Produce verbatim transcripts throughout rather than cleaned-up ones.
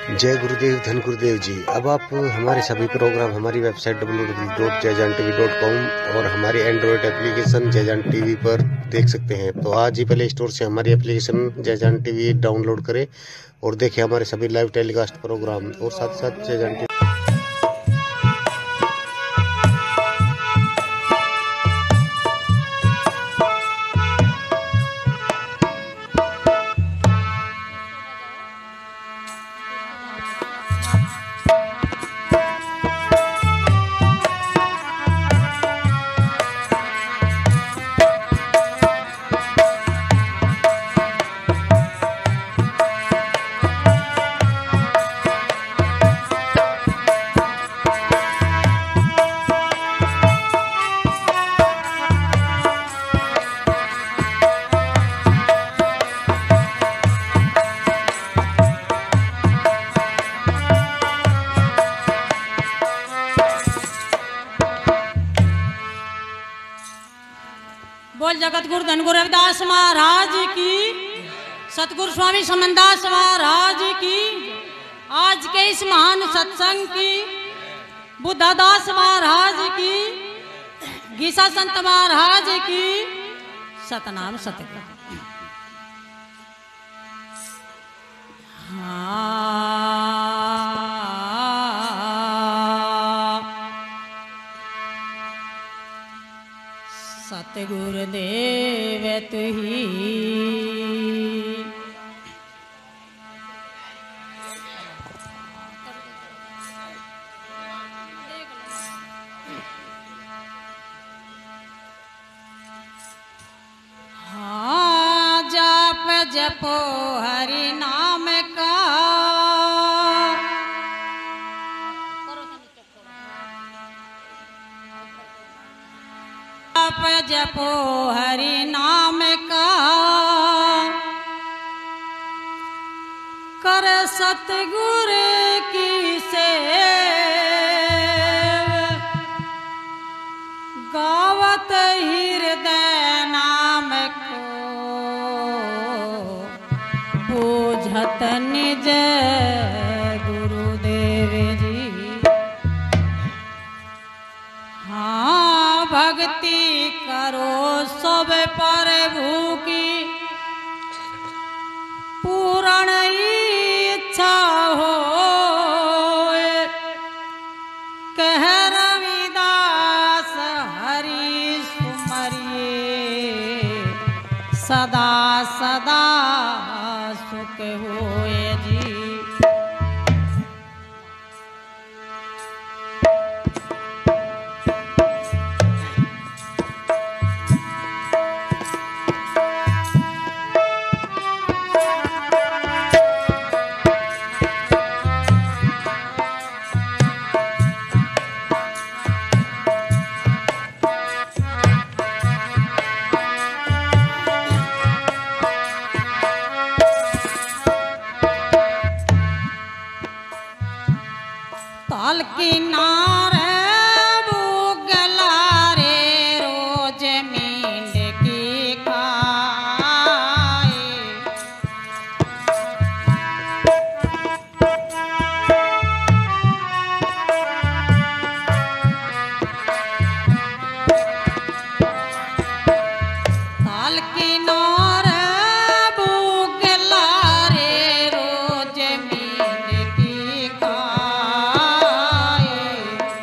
जय गुरुदेव, धन गुरुदेव जी। अब आप हमारे सभी प्रोग्राम हमारी website W W W dot Jaijan TV dot com और हमारी एंड्रॉयड एप्लीकेशन जयजान टीवी पर देख सकते हैं। तो आज ही प्ले स्टोर से हमारी एप्लीकेशन जयजान टीवी डाउनलोड करें और देखें हमारे सभी लाइव टेलीकास्ट प्रोग्राम और साथ साथ जयजान टीवी। बोल जगत गुरु धन गुरु रविदास महाराज की, सतगुरु स्वामी समनदास महाराज की, आज के इस महान सत्संग की, बुद्धदास महाराज की, गीसा संत महाराज की, सतनाम सतगुरु। हाँ सतगुरुदेव तुही हाँ जप जपो हरि नाम का, जप जपो हरि नाम का, कर सतगुरु की सेव, गावत हृदय नाम को, बूझत निज गुरुदेव जी। हाँ भक्ति करो सब प्रभु की, पूर्ण इच्छा हो, कह रविदास हरि सुमरिए, सदा सदा सुख होए जी। ताल किनारे बुगला रे रोज मींड की खाए, ताल किनारे बुगला रे रोज मींड की खाए,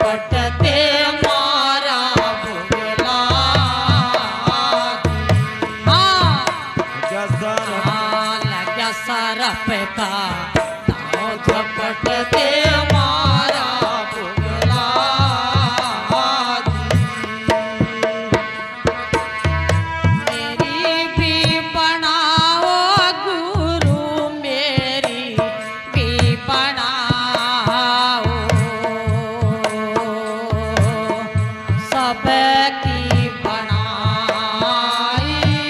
झपटते मारा भुगला लग्या सरफ का ताओ झपटते मारा भुगला मेरी भी बनाओ गुरु मेरी भी बनाओ सब की बनाई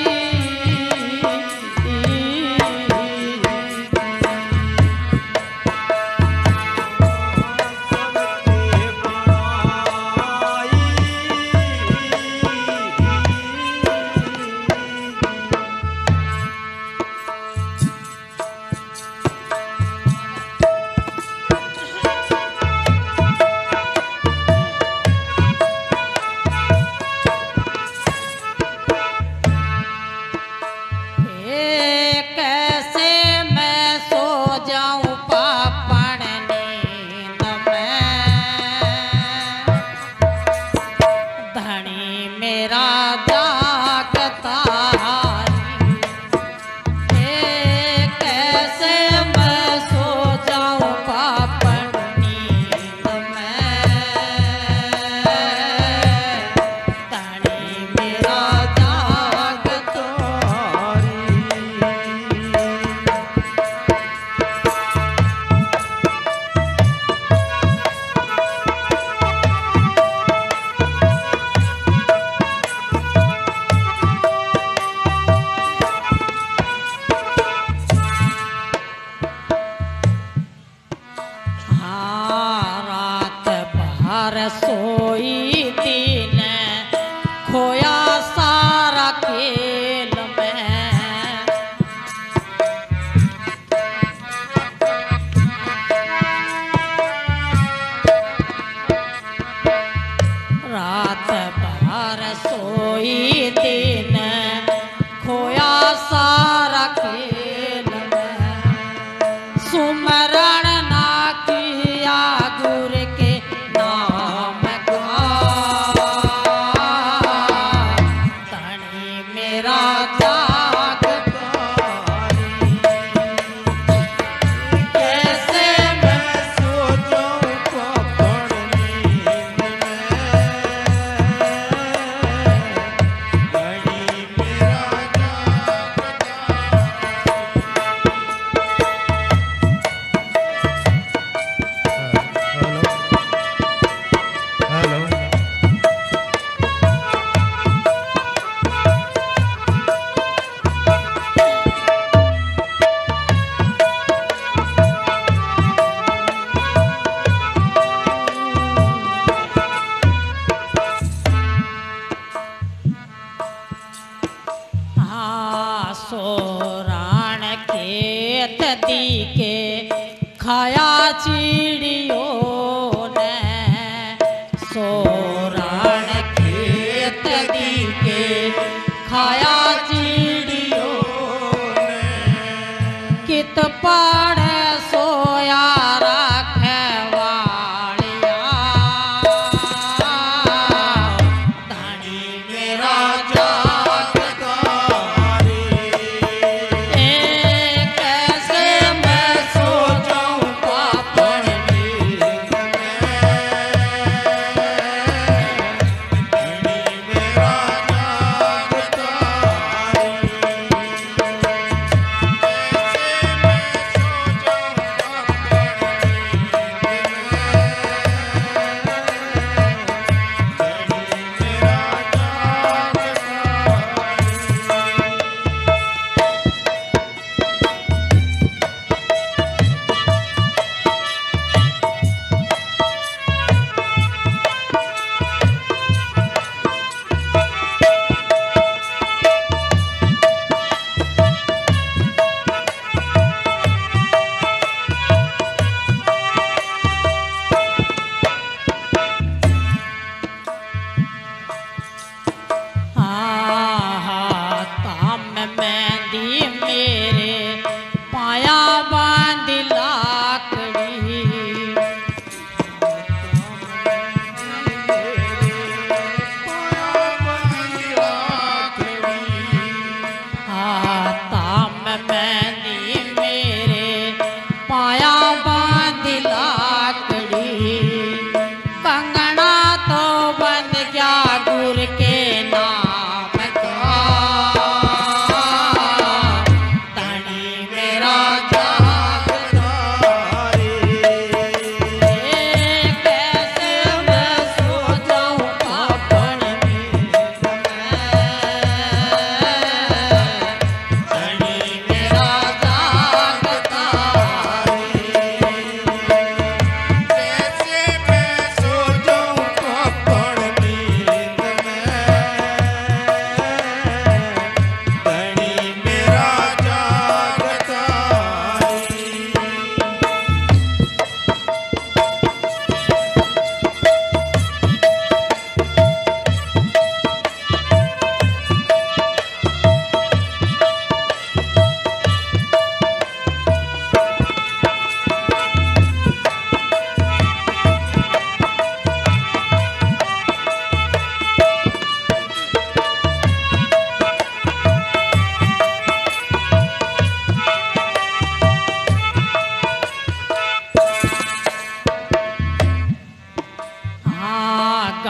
कैसे मैं सो जाऊं पापड़ नींद में धनी मेरा जागता है कैसे मैं सो जाऊं पापड़ नींद में धनी मेरा जागता रात भर सोई दिन खोया सारा खेल में रात भर सोई दिन खोया सारा खेल में सुमरण ना किया गुर के नाम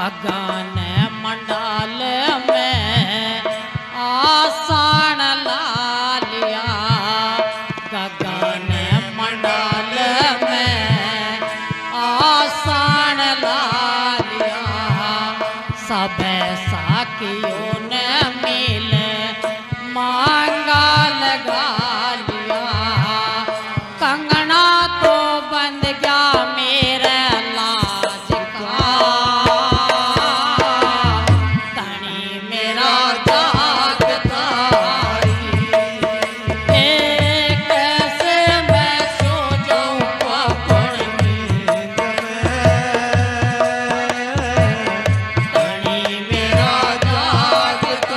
गगन मंडल में आसान ला लिया, गगन मंडल में आसान ला लिया, सब साकियों ने मिल मांगा लगा लिया, कंगना तो बंद गया मेरे लाज का, तनी मेरा जागता ए, कैसे मैं सो जाऊं पापड़ नींद में, तनी मेरा जागता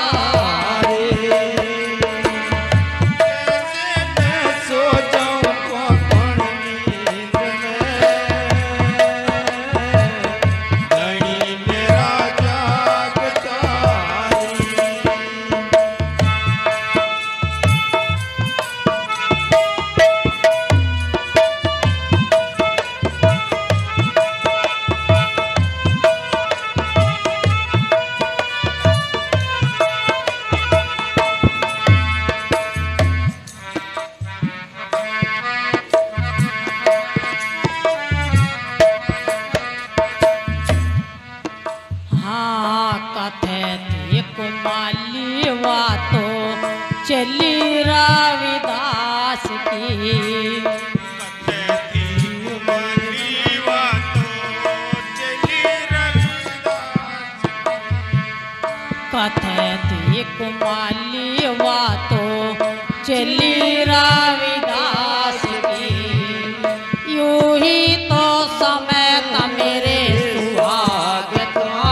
कुमाली वा तो चली रविदास की, कथती कुमाली वा तो चली रविदास की, यूं ही तो समय का मेरे सुहाग था,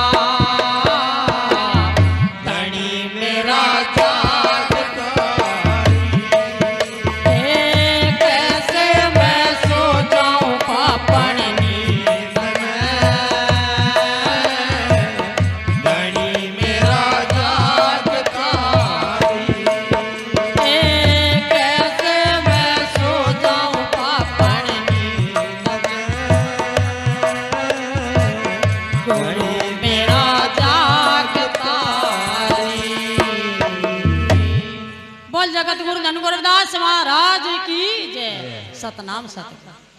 धनी मेरा जागता ए, कैसे मैं सो जाऊं पापड़ नींद में, धनी मेरा जागता ए, कैसे मैं सो जाऊं पापड़ नींद में, धनी मेरा जागता। बोल जगत गुरु धन गुरुदास महाराज की जय। सतनाम सत।